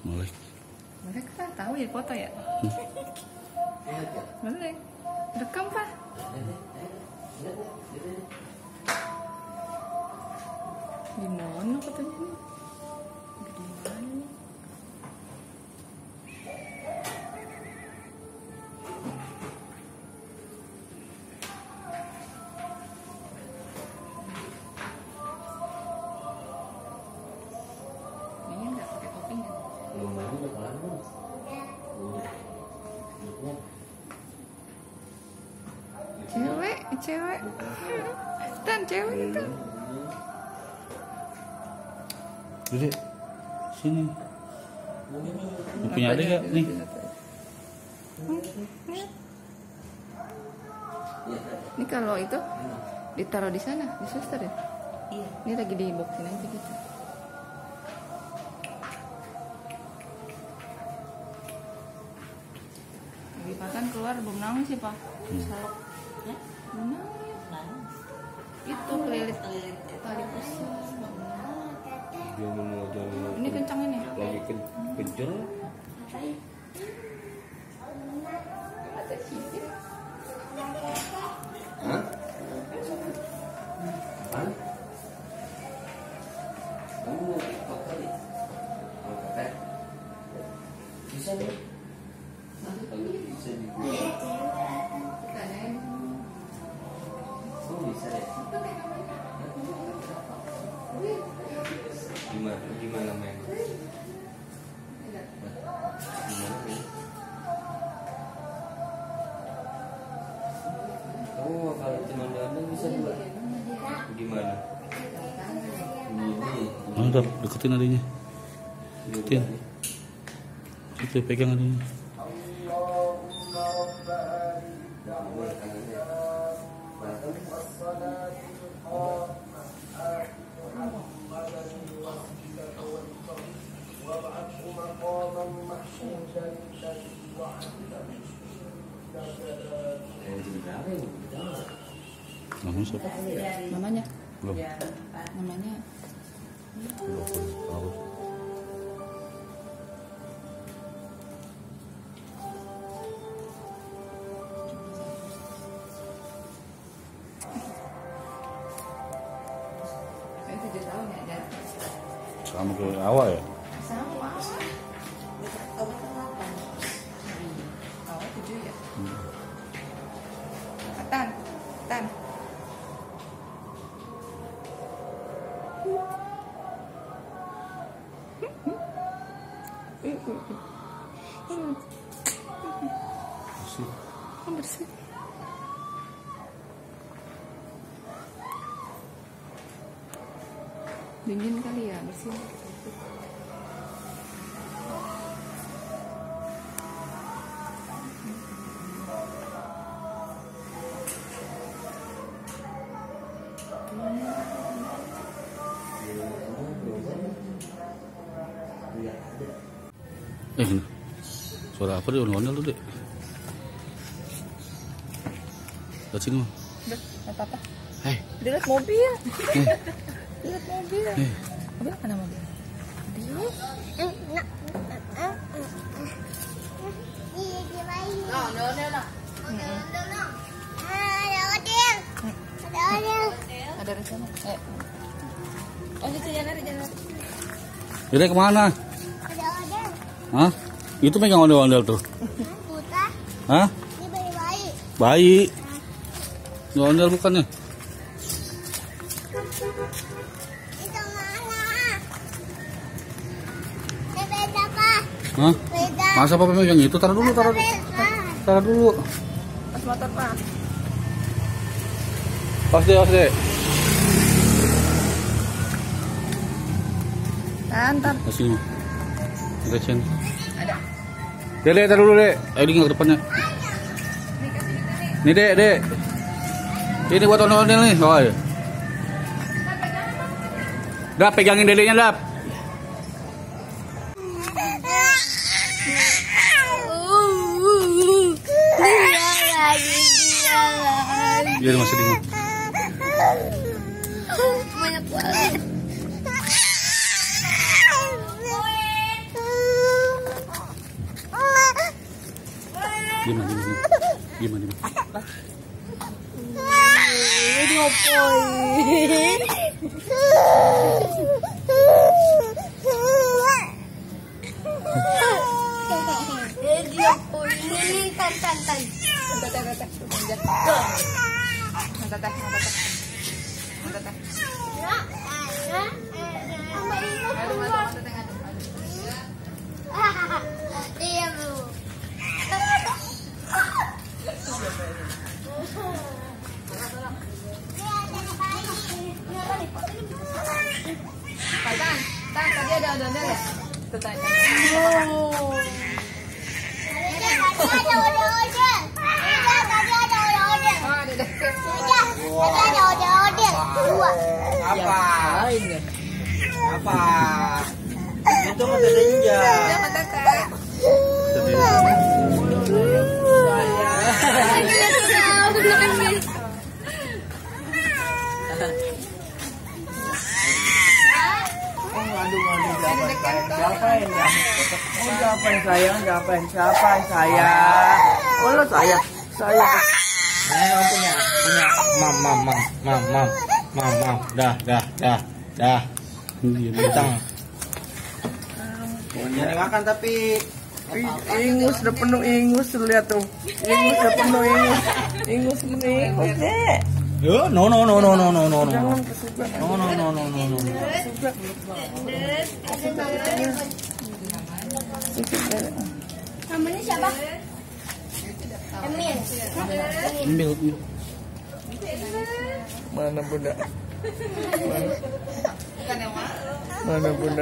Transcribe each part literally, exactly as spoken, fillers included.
Melek. Melek Pak, tahu ya foto ya? Melek. Rekam Pak. Gimana katanya nih? Gimana nih? Ini nggak pakai topping kan? Cewek, cewek. Dan cewek itu. Dede, sini. Ini punya adik gak nih? Ini kalau itu ditaruh di sana, di suster ya? Iya. Ini lagi di boxin aja gitu. Lagi makan keluar belum nangis sih Pak? Salok. Ya? Belum nangis. Nah. Itu kelilit Kelilit. tali pusar. Dia mau jalan Ini kencang ini. lagi ke kejar. Ada cipit. Hah? Apaan? Kamu mau TikTok kali? Mau kata? Bisa nih? Kalau bisa dibuat. Oh bisa deh. Gimana? Gimana main? Gimana main? Oh kalau cuma dandan bisa juga. Gimana? Ini. Mantap, deketin adiknya. Deketin. Situ pegang adiknya. Namanya siapa? Namanya? Belum. Namanya? Belum. Tahu. Saya tujuh tahun ya, dan Sama ke awal ya? sama. Kamu kan delapan. Awal tujuh ya. Tan, tan. Bersih. Oh, bersih. Dingin kali ya, bersih. Eh, ini. Suara apa dia? Ondel-ondel tuh, Dek. Lihat sini, mah. Udah, nggak apa-apa. Hei. Dia lihat mobil. Eh, Dia lihat mobil. eh. Mobil mana mobil? Dia. Ada di sana. Eh. Oh, gitu jangan lari, jangan lari. Dede kemana? Hah? Itu megang ondel-ondel tuh. Hah? Bayi. Ondel bukannya? Hah? Masa papa megang itu? Taruh dulu, taruh dulu. Taruh dulu. Pas motor Pak. Pas deh, pas deh. Antar. Ke sini, mah. Ke sini. Ada. Dek, Dek, taruh dulu, Dek. Ayo di ke depannya. Nih kasih kita nih. Nih, Dek, Dek. Ini buat ondel-ondel nih. Oh, ya. Dap, pegangin dedeknya, Dap. Dia masih di mana? Banyak banget. Diam, diam, diam. Diam, diam. Ini opoi. Dia opoi. Tan tan tan. Tante, tante, tante. Tante, tante, tante, tante. Diam lu. Tan, tan, tadi ada ondel-ondel ya? Tuh, tan, tan. Oh. Tadi ada odeh-odeh. Udah, tadi ada odeh-odeh. Oh, ada deh. Udah, tadi ada odeh-odeh. Dua. Apa? Lain ya? Apa? Itu mata ninja. Udah, mata teh. Aduh, aduh, siapa yang oh, siapa yang sayang, siapa yang siapa yang sayang? Oh, lo sayang, sayang. Nah, punya, punya. Mam, mam, mam, mam, mam, mam, mam. Dah, dah, dah, dah. Diam. Bintang. Jangan makan tapi Ingus udah penuh ingus, lihat tuh. Ingus udah penuh ingus. Ingus ini ingus deh. yo, no, no, no, no, no, no, no, no, Jangan kesukaan. no, no, no, no, no, no. Namanya siapa? Emil. Ambil, ambil. Mana bunda? Mana, mana bunda?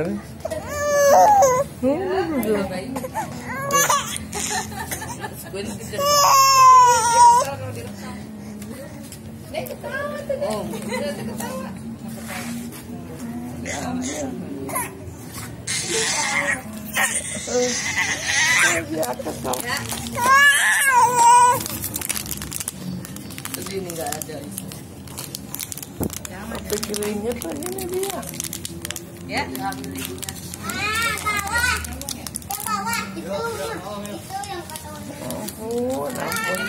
Begini nggak ada. Apa kirinya tuh ini dia? Ya. Ah, bawah. Yang bawah itu. Itu yang kata orang. Ampun, ampun.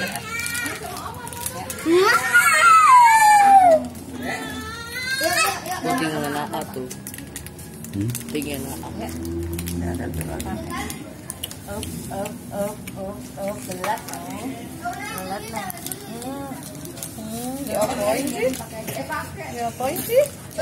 Tinggal naka tuh. Hmm? Tinggal naka. Oh, oh, oh, oh, oh, belat, oh. Belat lah. Diapain sih? Diapain sih?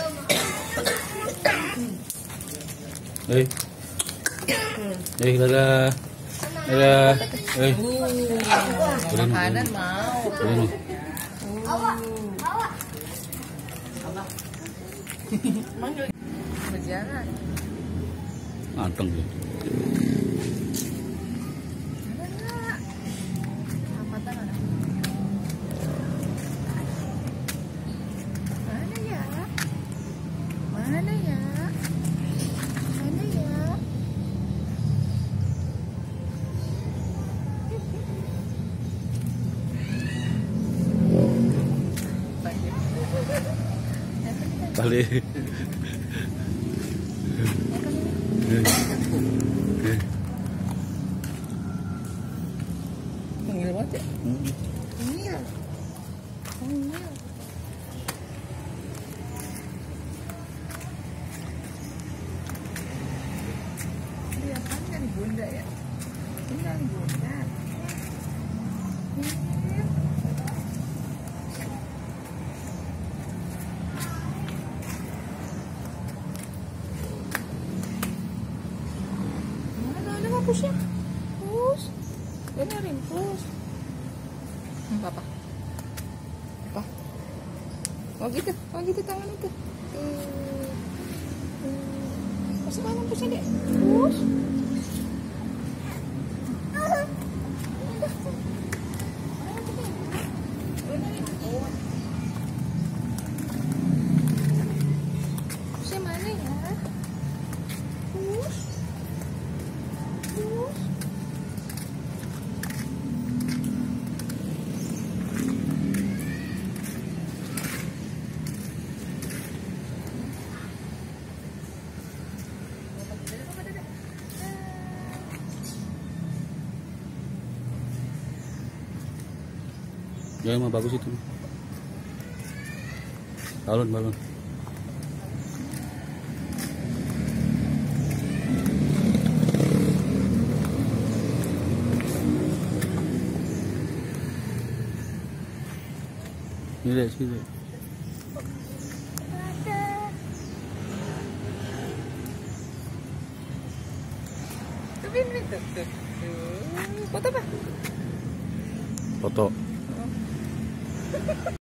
Eh. Eh, dadah. Dadah. Eh. Makanan mau. Ini. Awak, awak. Berjalan. Anteng ya. Apa tangan? Mana ya? Mana ya? Mana ya? Balik. Panggil banget ya? Iya. Iya. Dia kan dari bunda ya. Ini dari bunda. Mana ada mampusnya? Pus. Benerin pus. Hmm, papa. Apa? Oh gitu, oh gitu tangan itu. Tuh. Pus mana pusnya dek? Pus. Pusnya mana ya? Pus. Pus. Ya emang bagus itu. Balon, balon. Ini deh, sini. Tapi ini tuh, tuh, tuh. Foto apa? Foto.